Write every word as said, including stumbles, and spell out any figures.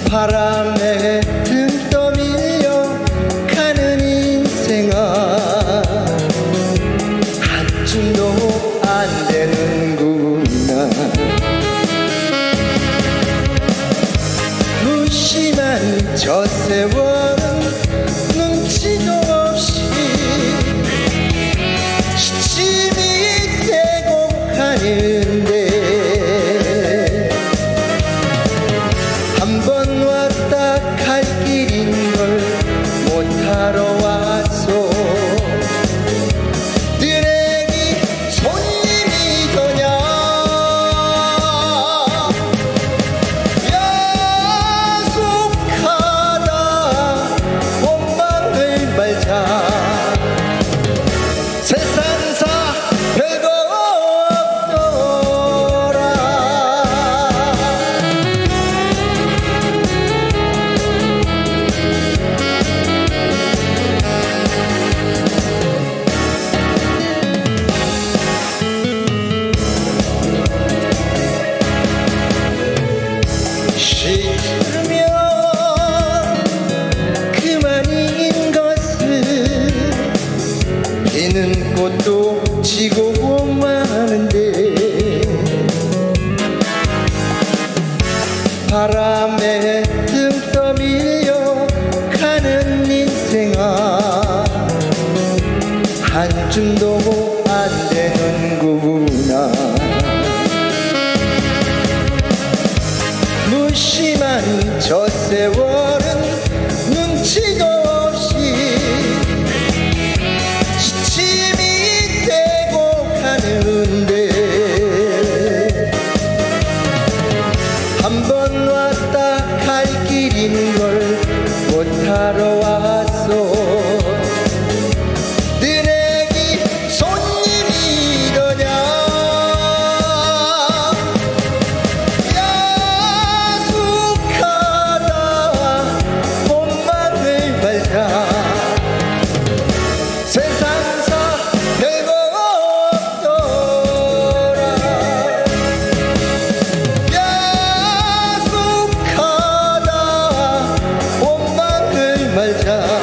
바람에 등 떠밀려 가는 인생아 한줌도 안 되는구나. 무심한 저 세월은 눈치도 없이 시침이 되고 가는데 한 번 왔다 갈 길인 걸 못하러 왔소. 드레기 손님이더냐 야속하다 원망을 말자. 세상사 별거 없더라. 시들면 그만인 것을 피는 꽃도 지고 마는데 바람에 등 떠밀려 가는 인생아 한줌도 안 되는구나. 무심한 저 세월은 눈치도 없이 시침이 되고 가는데 한 번 왔다 갈 길인 걸 못하러 왔소. 드레기 손님이더냐 세상사 별거 없더라. 야속하다 원망을 말자.